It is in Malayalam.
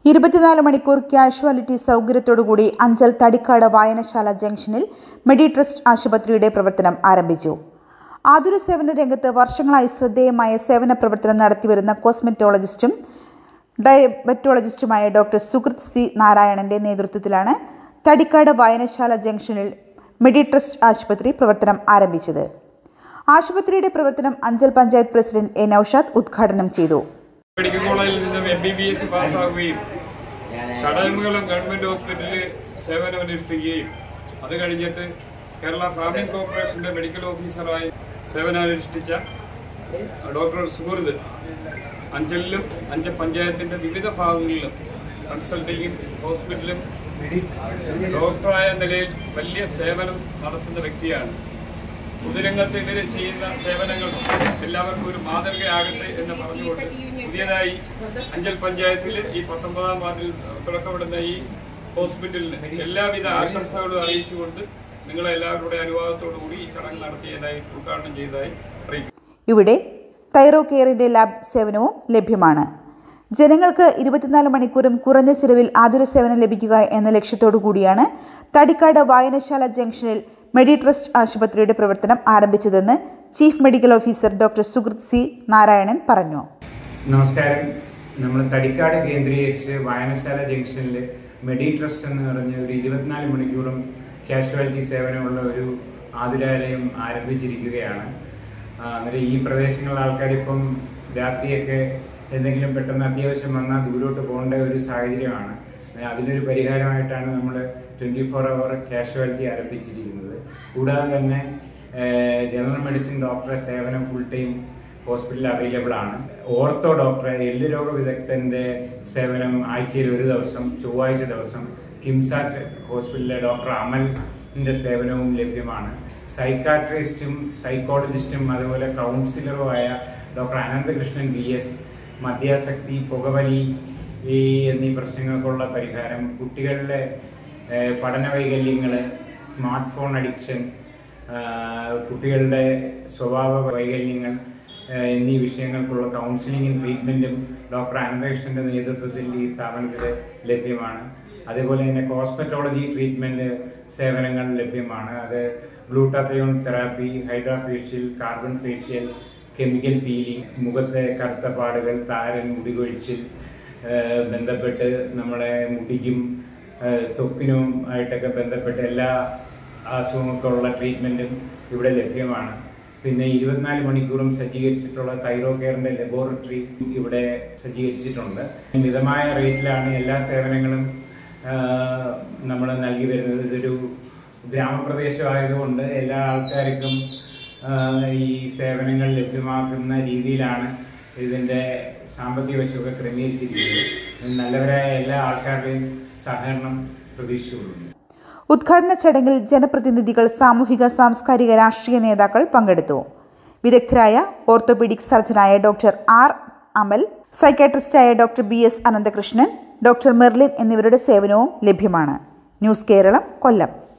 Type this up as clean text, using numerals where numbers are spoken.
24 മണിക്കൂർ കാഷ്വാലിറ്റി സൗകര്യത്തോടുകൂടി അഞ്ചൽ തടിക്കാട് വായനശാല ജംഗ്ഷനിൽ മെഡിട്രസ്റ്റ് ആശുപത്രിയുടെ പ്രവർത്തനം ആരംഭിച്ചു. ആതുര സേവന രംഗത്ത് വർഷങ്ങളായി ശ്രദ്ധേയമായ സേവന പ്രവർത്തനം നടത്തിവരുന്ന കോസ്മെറ്റോളജിസ്റ്റും ഡയബറ്റോളജിസ്റ്റുമായ ഡോക്ടർ സുകൃത് സി നാരായണന്റെ നേതൃത്വത്തിലാണ് തടിക്കാട് വായനശാല ജംഗ്ഷനിൽ മെഡിട്രസ്റ്റ് ആശുപത്രി പ്രവർത്തനം ആരംഭിച്ചത്. ആശുപത്രിയുടെ പ്രവർത്തനം അഞ്ചൽ പഞ്ചായത്ത് പ്രസിഡന്റ് എ നൌഷാദ് ഉദ്ഘാടനം ചെയ്തു. മെഡിക്കൽ കോളേജിൽ നിന്നും MBBS പാസ്സാവുകയും ചടയമംഗലം ഗവൺമെന്റ് ഹോസ്പിറ്റലിൽ സേവനമനുഷ്ഠിക്കുകയും അത് കഴിഞ്ഞിട്ട് കേരള ഫാമിംഗ് കോർപ്പറേഷന്റെ മെഡിക്കൽ ഓഫീസറായി സേവനമനുഷ്ഠിച്ച ഡോക്ടർ സുഹൃത് അഞ്ചലിലും അഞ്ചൽ പഞ്ചായത്തിന്റെ വിവിധ ഭാഗങ്ങളിലും കൺസൾട്ടിങ്ങും ഹോസ്പിറ്റലും ഡോക്ടറായ നിലയിൽ വലിയ സേവനം നടത്തുന്ന വ്യക്തിയാണ്. പൊതുരംഗത്ത് ഇവർ ചെയ്യുന്ന സേവനങ്ങൾ എല്ലാവർക്കും ഒരു മാതൃകയാകട്ടെ എന്ന് പറഞ്ഞുകൊണ്ട് പുതിയതായി അഞ്ചൽ പഞ്ചായത്തിൽ ഈ 19-ാം വാർഡിൽ തുറക്കപ്പെടുന്ന ഈ ഹോസ്പിറ്റലിന് എല്ലാവിധ ആശംസകളും അറിയിച്ചുകൊണ്ട് നിങ്ങളെ എല്ലാവരുടെ അനുവാദത്തോടു കൂടി ഈ ചടങ്ങ് നടത്തിയതായി ഉദ്ഘാടനം ചെയ്തതായി അറിയിക്കും. ഇവിടെ തൈറോ കെയറിന്റെ ലാബ് സേവനവും ലഭ്യമാണ്. ജനങ്ങൾക്ക് 24 മണിക്കൂറും കുറഞ്ഞ ചെലവിൽ ആതുര സേവനം ലഭിക്കുക എന്ന ലക്ഷ്യത്തോടു കൂടിയാണ് തടിക്കാട് വായനശാല ജംഗ്ഷനിൽ മെഡിട്രസ്റ്റ് ആശുപത്രിയുടെ പ്രവർത്തനം ആരംഭിച്ചതെന്ന് chief medical officer doctor Sukruth C Narayanan പറഞ്ഞു. നമസ്കാരം. നമ്മൾ തടിക്കാട് കേന്ദ്രീകരിച്ച് വായനശാല ജംഗ്ഷനിൽ മെഡിട്രസ്റ്റ് എന്ന് പറഞ്ഞ ഒരു 24 മണിക്കൂറും കാഷ്വാലിറ്റി സേവനമുള്ള ഒരു ആതുരാലയം ആരംഭിച്ചിരിക്കുകയാണ്. അന്നേരം ഈ പ്രദേശങ്ങളിലെ ആൾക്കാരിപ്പം രാത്രിയൊക്കെ എന്തെങ്കിലും പെട്ടെന്ന് അത്യാവശ്യം വന്നാൽ ദൂരോട്ട് പോകേണ്ട ഒരു സാഹചര്യമാണ്. അതിനൊരു പരിഹാരമായിട്ടാണ് നമ്മൾ 24 അവർ കാഷ്വാലിറ്റി ആരംഭിച്ചിരിക്കുന്നത്. കൂടാതെ തന്നെ ജനറൽ മെഡിസിൻ ഡോക്ടറെ സേവനം ഫുൾ ടൈം ഹോസ്പിറ്റലിൽ അവൈലബിൾ ആണ്. ഓർത്തോ ഡോക്ടറെ എല്ല് രോഗ വിദഗ്ധൻ്റെ സേവനം ആഴ്ചയിൽ ഒരു ദിവസം ചൊവ്വാഴ്ച ദിവസം കിംസാറ്റ് ഹോസ്പിറ്റലിലെ ഡോക്ടർ അമലിൻ്റെ സേവനവും ലഭ്യമാണ്. സൈക്കാട്രിസ്റ്റും സൈക്കോളജിസ്റ്റും അതുപോലെ കൗൺസിലറുമായ ഡോക്ടർ അനന്തകൃഷ്ണൻ VS മദ്യാസക്തി, പുകവലി എന്നീ പ്രശ്നങ്ങൾക്കുള്ള പരിഹാരം, കുട്ടികളിലെ പഠന വൈകല്യങ്ങൾ, സ്മാർട്ട് ഫോൺ അഡിക്ഷൻ, കുട്ടികളുടെ സ്വഭാവ വൈകല്യങ്ങൾ എന്നീ വിഷയങ്ങൾക്കുള്ള കൗൺസിലിങ്ങും ട്രീറ്റ്മെൻറ്റും ഡോക്ടർ അനന്തകൃഷ്ണൻ്റെ നേതൃത്വത്തിൽ ഈ സ്ഥാപനത്തിൽ ലഭ്യമാണ്. അതേപോലെ തന്നെ കോസ്മെറ്റോളജി ട്രീറ്റ്മെൻറ്റ് സേവനങ്ങൾ ലഭ്യമാണ്. അത് glutathione therapy, hydra facial, carbon facial, chemical peeling, മുഖത്തെ കറുത്ത പാടുകൾ, താരൻ, മുടികൊഴിച്ചിൽ ബന്ധപ്പെട്ട് നമ്മുടെ മുടിക്കും ത്വക്കിനും ആയിട്ടൊക്കെ ബന്ധപ്പെട്ട് എല്ലാ അസുഖങ്ങൾക്കുള്ള ട്രീറ്റ്മെൻറ്റും ഇവിടെ ലഭ്യമാണ്. പിന്നെ 24 മണിക്കൂറും സജ്ജീകരിച്ചിട്ടുള്ള തൈറോ കെയറിൻ്റെ ലബോറട്ടറി ഇവിടെ സജ്ജീകരിച്ചിട്ടുണ്ട്. മിതമായ റേറ്റിലാണ് എല്ലാ സേവനങ്ങളും നമ്മൾ നൽകി വരുന്നത്. ഇതൊരു ഗ്രാമപ്രദേശമായതുകൊണ്ട് എല്ലാ ആൾക്കാർക്കും ഈ സേവനങ്ങൾ ലഭ്യമാക്കുന്ന രീതിയിലാണ് ഇതിൻ്റെ സാമ്പത്തിക വശമൊക്കെ ക്രമീകരിച്ചിരിക്കുന്നത്. നല്ലവരായ എല്ലാ ആൾക്കാരുടെയും സഹകരണം പ്രതീക്ഷിച്ചുകൊള്ളുന്നു. ഉദ്ഘാടന ചടങ്ങിൽ ജനപ്രതിനിധികൾ, സാമൂഹിക സാംസ്കാരിക രാഷ്ട്രീയ നേതാക്കൾ പങ്കെടുത്തു. വിദഗ്ധരായ ഓർത്തോപീഡിക് സർജനായ ഡോക്ടർ R. അമൽ, സൈക്കാട്രിസ്റ്റായ doctor BS Ananthakrishnan, doctor Merlin എന്നിവരുടെ സേവനവും ലഭ്യമാണ്. ന്യൂസ് കേരളം, കൊല്ലം.